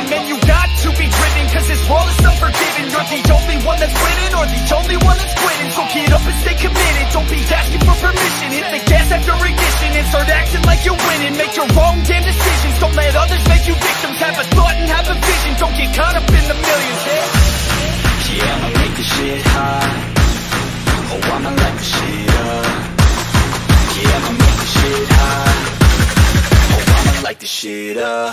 Man, you got to be driven, cause this world is unforgiving. You're the only one that's winning, or the only one that's quitting. So get up and stay committed, don't be asking for permission. Hit the gas after ignition and start acting like you're winning. Make your own damn decisions, don't let others make you victims. Have a thought and have a vision, don't get caught up in the millions. Yeah, I'ma make this shit hot. Oh, I'ma light this shit up. Yeah, I'ma make this shit hot. Oh, I'ma light this shit up.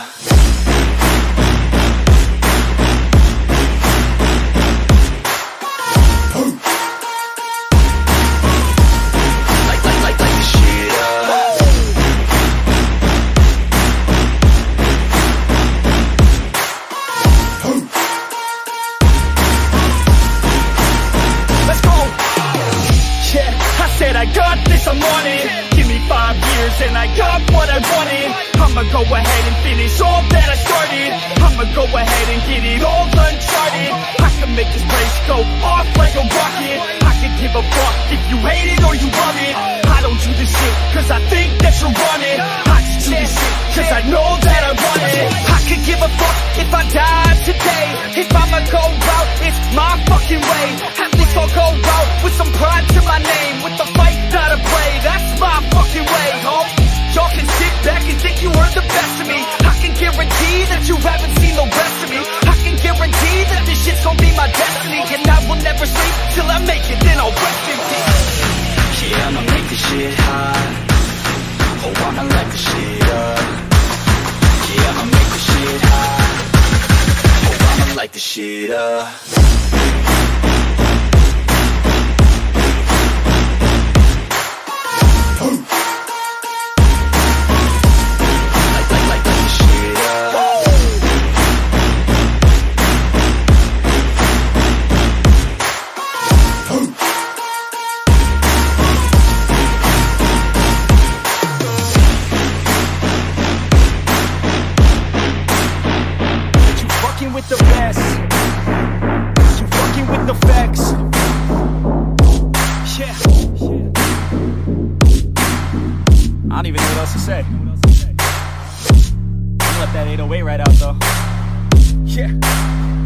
I got this, I'm on it. Give me 5 years and I got what I wanted. I'ma go ahead and finish all that I started. I'ma go ahead and get it all uncharted. I can make this place go off like a rocket. I can give a fuck if you hate it or you love it. I don't do this shit cause I think that you're on it. I just do this shit cause I know that I want it. I could give a fuck if I die today. If I'ma go out, it's my fucking way. At least I'll go out with some pride to my name. With the fight that I play, that's my fucking way, home. Y'all can sit back and think you heard the best of me. I can guarantee that you haven't seen the rest of me. I can guarantee that this shit's gonna be my destiny. And I will never sleep till I make it, then I'll rest in peace. Yeah, I'ma make this shit hot. Oh, I'ma light this shit up. Yeah, I'ma make this shit hot. Oh, I'ma light this shit up. With the best, you fucking with the facts. Yeah. I don't even know what else to say. I'm gonna let that 808 right out though. Yeah.